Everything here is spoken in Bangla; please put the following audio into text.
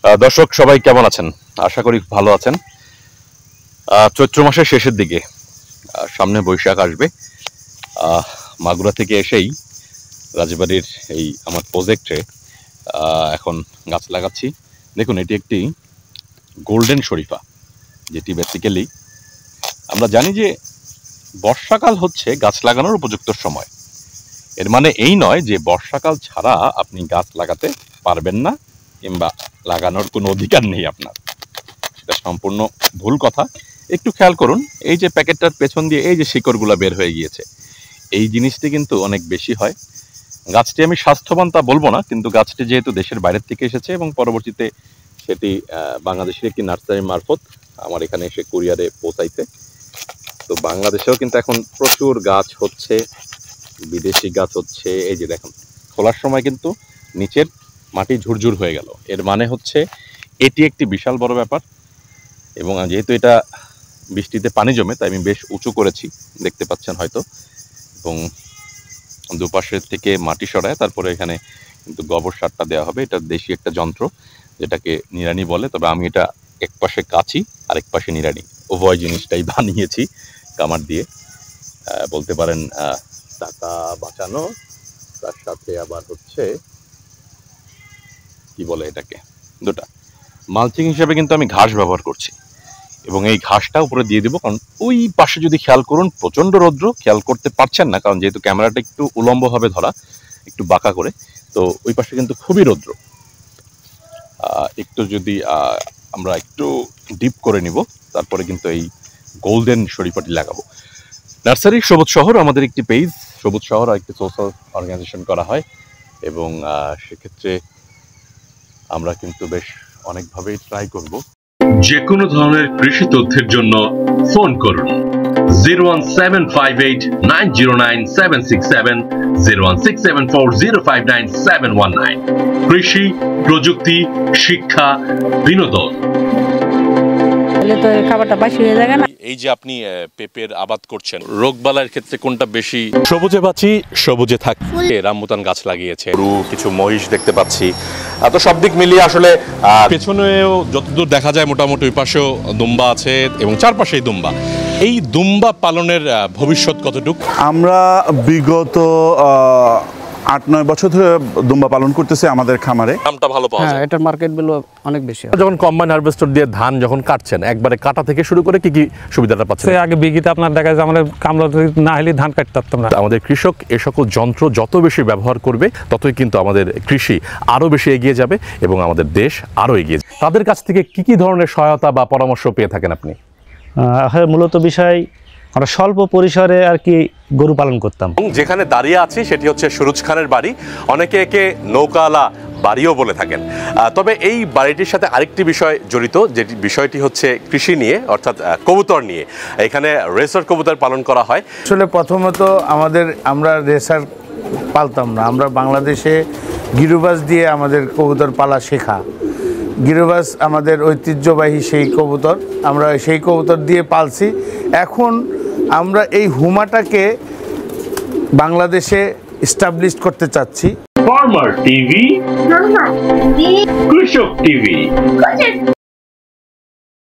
দর্শক সবাই কেমন আছেন? আশা করি ভালো আছেন। চৈত্র মাসের শেষের দিকে সামনে বৈশাখ আসবে। মাগুরা থেকে এসেই রাজবাড়ির এই আমার প্রজেক্টে এখন গাছ লাগাচ্ছি। দেখুন, এটি একটি গোল্ডেন শরীফা, যেটি বেসিক্যালি আমরা জানি যে বর্ষাকাল হচ্ছে গাছ লাগানোর উপযুক্ত সময়। এর মানে এই নয় যে বর্ষাকাল ছাড়া আপনি গাছ লাগাতে পারবেন না কিংবা লাগানোর কোনো অধিকার নেই আপনার। সেটা সম্পূর্ণ ভুল কথা। একটু খেয়াল করুন, এই যে প্যাকেটটার পেছন দিয়ে এই যে শিকড়গুলো বের হয়ে গিয়েছে, এই জিনিসটি কিন্তু অনেক বেশি হয়। গাছটি আমি স্বাস্থ্যবান তা বলবো না, কিন্তু গাছটি যেহেতু দেশের বাইরের থেকে এসেছে এবং পরবর্তীতে সেটি বাংলাদেশের একটি নার্সারি মারফত আমার এখানে এসে কুরিয়ারে পৌঁছাইতে, তো বাংলাদেশেও কিন্তু এখন প্রচুর গাছ হচ্ছে, বিদেশি গাছ হচ্ছে। এই যে দেখুন, খোলার সময় কিন্তু নিচের মাটি ঝুরঝুর হয়ে গেল। এর মানে হচ্ছে এটি একটি বিশাল বড় ব্যাপার। এবং যেহেতু এটা বৃষ্টিতে পানি জমে, তাই আমি বেশ উঁচু করেছি, দেখতে পাচ্ছেন হয়তো। এবং দুপাশের থেকে মাটি সরায় তারপরে এখানে কিন্তু গোবর সারটা দেওয়া হবে। এটা দেশি একটা যন্ত্র, যেটাকে নিড়ানি বলে। তবে আমি এটা এক পাশে কাচি আর এক পাশে নিড়ানি, উভয় জিনিসটাই বানিয়েছি কামার দিয়ে। বলতে পারেন টাকা বাঁচানো, তার সাথে আবার হচ্ছে কি বলে এটাকে, দুটা মালচিং হিসেবে কিন্তু আমি ঘাস ব্যবহার করছি। এবং এই ঘাসটা উপরে দিয়ে দিব, কারণ ওই পাশে যদি খেয়াল করুন প্রচণ্ড রৌদ্র, খেয়াল করতে পারছেন না কারণ যেহেতু ক্যামেরাটা একটু উলম্বভাবে ধরা, একটু বাঁকা করে, তো ওই পাশে কিন্তু খুবই রৌদ্র। একটু যদি আমরা একটু ডিপ করে নিব, তারপরে কিন্তু এই গোল্ডেন শরীফাটি লাগাবো। নার্সারি সবুজ শহর আমাদের একটি পেজ, সবুজ শহর একটি সোশ্যাল অর্গানাইজেশন করা হয়, এবং সেক্ষেত্রে আমরা কিন্তু বেশ অনেকভাবেই ট্রাই করব। যে কোনো ধরনের কৃষি তথ্যের জন্য ফোন করুন 01758909767, 01674059719। কৃষি, প্রযুক্তি, শিক্ষা, বিনোদন। খাবারটা বাসি হয়ে যায় না। এই যে আপনি পেঁপের আবাদ করছেন, রোগবালার ক্ষেত্রে কোনটা বেশি? সবুজে বাঁচি, সবুজে থাকি। রামবুতান গাছ লাগিয়েছে, কিছু মহিষ দেখতে পাচ্ছি। তো সব দিক মিলিয়ে আসলে পেছনেও যতদূর দেখা যায় মোটামুটি ওই পাশেও দুম্বা আছে এবং চারপাশেই দুম্বা। এই দুম্বা পালনের ভবিষ্যৎ কতটুকু? আমরা বিগত 8-9 বছর ধরে দুম্বা পালন করতেছি আমাদের খামারে। দামটা ভালো পাওয়া যায়, এটার মার্কেট ভ্যালু অনেক বেশি। যখন কম্বাইন হারভেস্টার দিয়ে ধান যখন কাটছেন, একবারে কাটা থেকে শুরু করে কি কি সুবিধাটা পাচ্ছেন? আগে বিঘিতে আপনার দেখা যায় আমাদের কামলা না হলে ধান কাটতে পারতাম না। আমাদের কৃষক এ সকল যন্ত্র যত বেশি ব্যবহার করবে, ততই কিন্তু আমাদের কৃষি আরো বেশি এগিয়ে যাবে এবং আমাদের দেশ আরো এগিয়ে যাবে। তাদের কাছ থেকে কি কি ধরনের সহায়তা বা পরামর্শ পেয়ে থাকেন আপনি? মূলত বিষয় আমরা স্বল্প পরিসরে আর কি গরু পালন করতাম। যেখানে দাঁড়িয়ে আছি সেটি হচ্ছে সুরুজ খানের বাড়ি, অনেকে একে নৌকালা বাড়িও বলে থাকেন। তবে এই বাড়িটির সাথে আরেকটি বিষয় জড়িত, যে বিষয়টি হচ্ছে কৃষি নিয়ে, অর্থাৎ কবুতর নিয়ে। এখানে রেসার কবুতর পালন করা হয়। আসলে প্রথমত আমরা রেসার পালতাম না, আমরা বাংলাদেশে গিরুবাজ দিয়ে আমাদের কবুতর পালা শেখা। গিরুবাজ আমাদের ঐতিহ্যবাহী সেই কবুতর, আমরা সেই কবুতর দিয়ে পালছি। এখন আমরা এই হুমাটাকে বাংলাদেশে এস্টাবলিশ করতে চাচ্ছি। ফার্মার টিভি, কৃষক টিভি।